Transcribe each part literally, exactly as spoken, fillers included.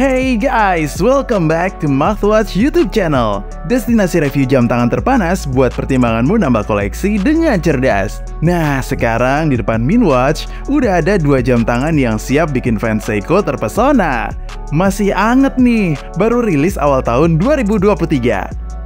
Hey guys, welcome back to Mathwatch YouTube channel. Destinasi review jam tangan terpanas buat pertimbanganmu nambah koleksi dengan cerdas. Nah, sekarang di depan Minwatch udah ada dua jam tangan yang siap bikin fans Seiko terpesona. Masih anget nih, baru rilis awal tahun dua ribu dua puluh tiga.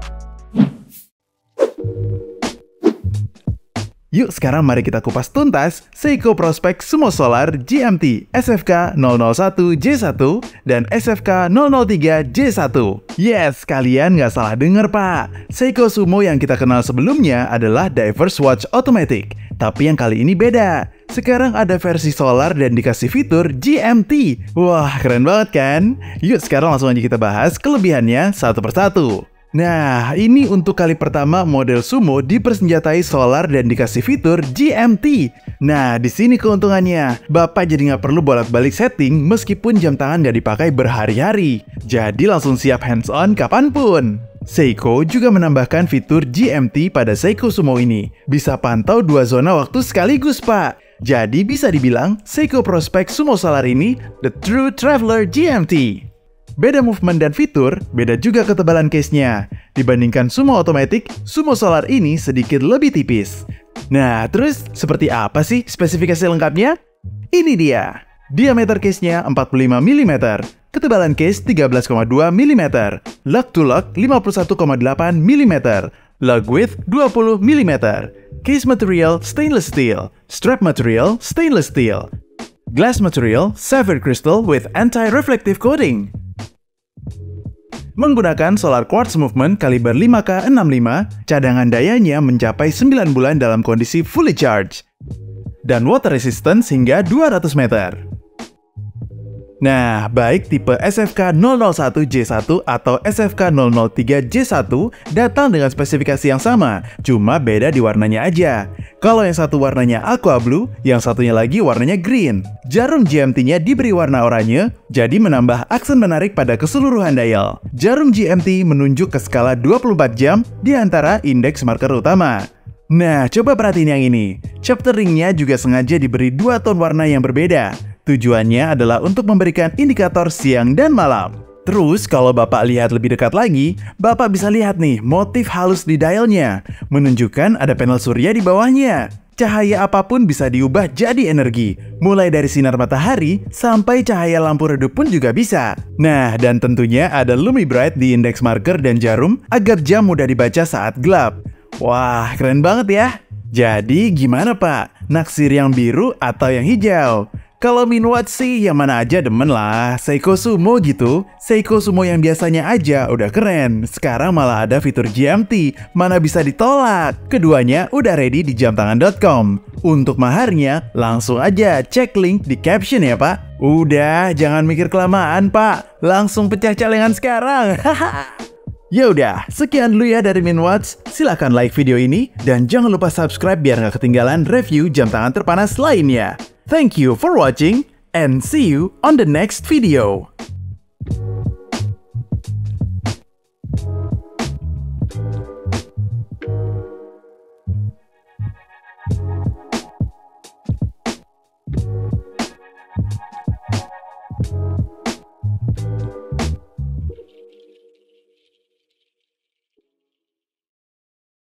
Yuk sekarang mari kita kupas tuntas Seiko Prospex Sumo Solar G M T S F K nol nol satu J satu dan S F K nol nol tiga J satu. Yes, kalian nggak salah denger pak. Seiko Sumo yang kita kenal sebelumnya adalah Diverse Watch Automatic. Tapi yang kali ini beda. Sekarang ada versi solar dan dikasih fitur G M T. Wah, keren banget kan? Yuk sekarang langsung aja kita bahas kelebihannya satu persatu. Nah, ini untuk kali pertama model Sumo dipersenjatai solar dan dikasih fitur G M T. Nah, di sini keuntungannya, Bapak jadi nggak perlu bolak-balik setting meskipun jam tangan nggak dipakai berhari-hari. Jadi langsung siap hands-on kapanpun. Seiko juga menambahkan fitur G M T pada Seiko Sumo ini. Bisa pantau dua zona waktu sekaligus, Pak. Jadi bisa dibilang Seiko Prospex Sumo Solar ini the true traveler G M T. Beda movement dan fitur, beda juga ketebalan case-nya. Dibandingkan Sumo Automatic, Sumo Solar ini sedikit lebih tipis. Nah, terus seperti apa sih spesifikasi lengkapnya? Ini dia. Diameter case-nya empat puluh lima milimeter, ketebalan case tiga belas koma dua milimeter, lug to lug lima puluh satu koma delapan milimeter, lug width dua puluh milimeter, case material stainless steel, strap material stainless steel, glass material sapphire crystal with anti-reflective coating. Menggunakan solar quartz movement kaliber lima K enam puluh lima, cadangan dayanya mencapai sembilan bulan dalam kondisi fully charged. Dan water resistance hingga dua ratus meter. Nah, baik tipe S F K nol nol satu J satu atau S F K nol nol tiga J satu datang dengan spesifikasi yang sama, cuma beda di warnanya aja. Kalau yang satu warnanya aqua blue, yang satunya lagi warnanya green. Jarum G M T-nya diberi warna oranye, jadi menambah aksen menarik pada keseluruhan dial. Jarum G M T menunjuk ke skala dua puluh empat jam di antara indeks marker utama. Nah, coba perhatiin yang ini. Chapter ring-nya juga sengaja diberi dua tone warna yang berbeda. Tujuannya adalah untuk memberikan indikator siang dan malam. Terus kalau Bapak lihat lebih dekat lagi, Bapak bisa lihat nih motif halus di dialnya, menunjukkan ada panel surya di bawahnya. Cahaya apapun bisa diubah jadi energi, mulai dari sinar matahari sampai cahaya lampu redup pun juga bisa. Nah, dan tentunya ada Lumi Bright di indeks marker dan jarum agar jam mudah dibaca saat gelap. Wah, keren banget ya. Jadi gimana Pak? Naksir yang biru atau yang hijau? Kalau Minwatch sih yang mana aja demen lah. Seiko Sumo gitu. Seiko Sumo yang biasanya aja udah keren. Sekarang malah ada fitur G M T. Mana bisa ditolak. Keduanya udah ready di jam tangan dot com. Untuk maharnya langsung aja cek link di caption ya Pak. Udah, jangan mikir kelamaan Pak. Langsung pecah celengan sekarang. Ya udah, sekian dulu ya dari Minwatch. Silahkan like video ini dan jangan lupa subscribe biar nggak ketinggalan review jam tangan terpanas lainnya. Thank you for watching and see you on the next video.